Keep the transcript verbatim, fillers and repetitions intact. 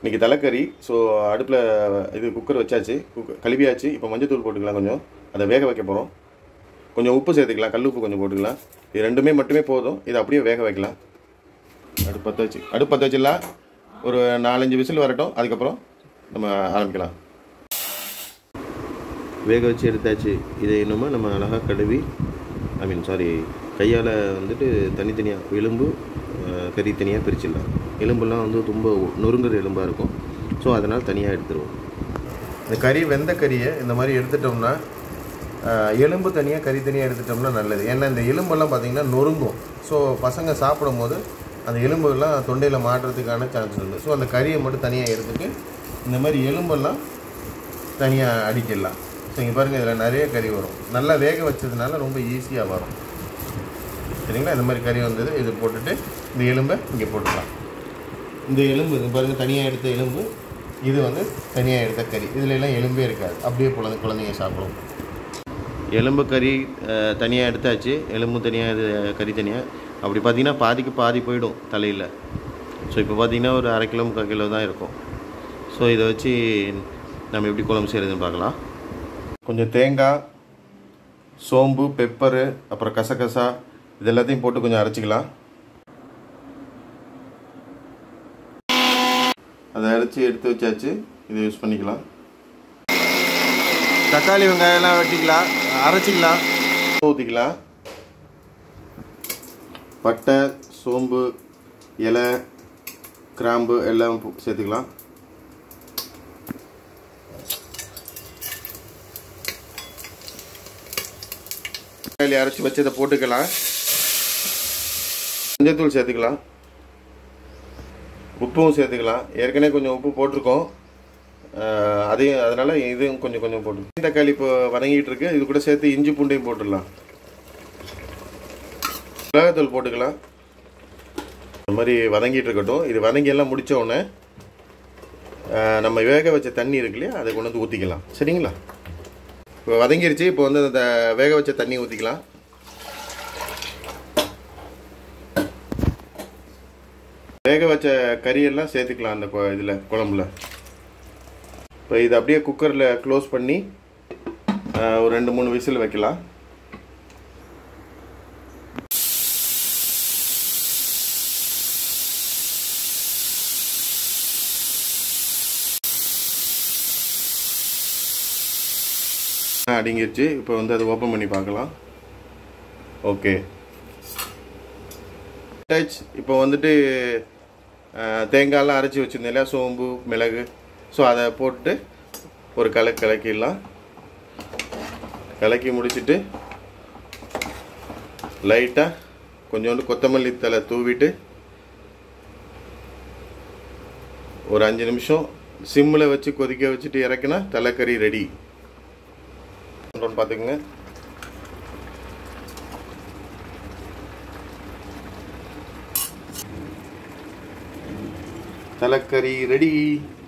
இன்றைக்கி தலைக்கறி. ஸோ அடுப்பில் இது குக்கர் வச்சாச்சு, குக்கர் கழுவியாச்சு. இப்போ மஞ்சள் தூள் போட்டுக்கலாம், கொஞ்சம் அதை வேக வைக்க போகிறோம். கொஞ்சம் உப்பு சேர்த்துக்கலாம், கல் உப்பு கொஞ்சம் போட்டுக்கலாம். இது ரெண்டுமே மட்டுமே போதும். இதை அப்படியே வேக வைக்கலாம். அடுப்பு பற்ற வச்சு அடுப்பு பற்ற வச்சிடலாம். ஒரு நாலஞ்சு விசில் வரட்டும், அதுக்கப்புறம் நம்ம ஆரம்பிக்கலாம். வேக வச்சு எடுத்தாச்சு. இதை இன்னுமே நம்ம அழகாக கழுவி ஐ மீன் சாரி கையால் வந்துட்டு தனித்தனியாக எலும்பு கறி தனியாக பிரிச்சிடலாம். எலும்புலாம் வந்து ரொம்ப நொறுங்குற எலும்பாக இருக்கும். ஸோ அதனால் தனியாக எடுத்துருவோம். இந்த கறி வெந்த கறியை இந்த மாதிரி எடுத்துட்டோம்னா எலும்பு தனியாக கறி தனியாக எடுத்துட்டோம்னா நல்லது. ஏன்னா இந்த எலும்பெல்லாம் பார்த்திங்கன்னா நொறுங்கும். ஸோ பசங்க சாப்பிடும் போது அந்த எலும்புகள்லாம் தொண்டையில் மாட்டுறதுக்கான சான்ஸ் உண்டு. ஸோ அந்த கறியை மட்டும் தனியாக எடுத்துகிட்டு இந்த மாதிரி எலும்பெல்லாம் தனியாக அடிக்கிடலாம். ஸோ இங்கே பாருங்கள், இதில் நிறைய கறி வரும். நல்லா வேக வச்சதுனால ரொம்ப ஈஸியாக வரும். சரிங்களா? இந்த மாதிரி கறி வந்தது இது போட்டுட்டு இந்த எலும்பை இங்கே போட்டுக்கலாம். இந்த எலும்பு இது பாருங்கள், தனியாக எடுத்த எலும்பு, இது வந்து தனியாக எடுத்த கறி. இதில் எல்லாம் எலும்பே இருக்காது, அப்படியே குழந்தை குழந்தைங்க சாப்பிடும். எலும்பு கறி தனியாக எடுத்தாச்சு, எலும்பு தனியாக இது கறி தனியாக. அப்படி பார்த்திங்கன்னா பாதிக்கு பாதி போயிடும் தலையில். ஸோ இப்போ பார்த்திங்கன்னா ஒரு அரை கிலோ முக்கால் கிலோ தான் இருக்கும். ஸோ இதை வச்சு நம்ம எப்படி குழம்பு செய்கிறதுன்னு பார்க்கலாம். கொஞ்சம் தேங்காய், சோம்பு, பெப்பரு, அப்புறம் கசகசா இது எல்லாத்தையும் போட்டு கொஞ்சம் அரைச்சிக்கலாம். அதை அரைச்சி எடுத்து வச்சாச்சு. இதை யூஸ் பண்ணிக்கலாம். தக்காளி வெங்காயம்லாம் வெட்டிக்கலாம், அரைச்சிக்கலாம், ஊற்றிக்கலாம். பட்டை, சோம்பு, இலை, கிராம்பு எல்லாம் சேர்த்துக்கலாம். தக்காளி அரைச்சி வச்சதை போட்டுக்கலாம். மஞ்சள் தூள் சேர்த்துக்கலாம், உப்பும் சேர்த்துக்கலாம். ஏற்கனவே கொஞ்சம் உப்பு போட்டிருக்கோம், அதையும் அதனால் இதுவும் கொஞ்சம் கொஞ்சம் போட்டு. தக்காளி இப்போ வதங்கிட்டு இருக்கு. இது கூட சேர்த்து இஞ்சி பூண்டையும் போட்டுடலாம். மிளகாத்தூள் போட்டுக்கலாம். இந்த மாதிரி வதங்கிட்டு இருக்கட்டும். இது வதங்கி எல்லாம் முடித்த உடனே நம்ம வேக வச்ச தண்ணி இருக்கு இல்லையா, அதை கொண்டு வந்து ஊற்றிக்கலாம். சரிங்களா? இப்போ வதங்கிருச்சு. இப்போ வந்து அந்த வேக வச்ச தண்ணி ஊற்றிக்கலாம். வேக வச்ச கறியெல்லாம் சேர்த்துக்கலாம் அந்த இதில் குழம்புல. இப்போ இதை அப்படியே குக்கரில் க்ளோஸ் பண்ணி ஒரு ரெண்டு மூணு விசில் வைக்கலாம். அடங்கிருச்சு. இப்போ வந்து அதை ஓப்பன் பண்ணி பார்க்கலாம். ஓகே, இப்போ வந்துட்டு தேங்காயெல்லாம் அரைச்சி வச்சுருந்தேன் இல்லையா, சோம்பு, மிளகு. ஸோ அதை போட்டு ஒரு கலக்கு கலக்கிடலாம். கலக்கி முடிச்சுட்டு லைட்டாக கொஞ்சோண்டு கொத்தமல்லி தழை தூவிட்டு ஒரு அஞ்சு நிமிஷம் சிம்மில் வச்சு கொதிக்க வச்சுட்டு இறக்குனா தலைக்கறி ரெடி. பார்த்துக்குங்க. தலைக்கறி ரெடி.